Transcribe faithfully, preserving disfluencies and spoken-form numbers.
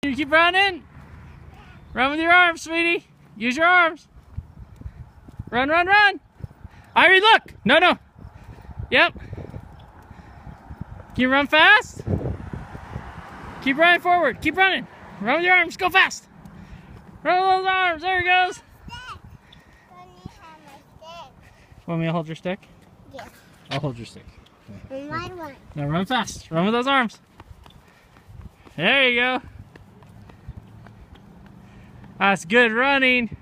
You keep running. Run with your arms, sweetie. Use your arms. Run, run, run. Irie, look. No, no. Yep. Can you run fast? Keep running forward. Keep running. Run with your arms. Go fast. Run with those arms. There he goes. Want me to hold your stick? Yeah. I'll hold your stick. Mine one. Now run fast. Run with those arms. There you go. That's good running.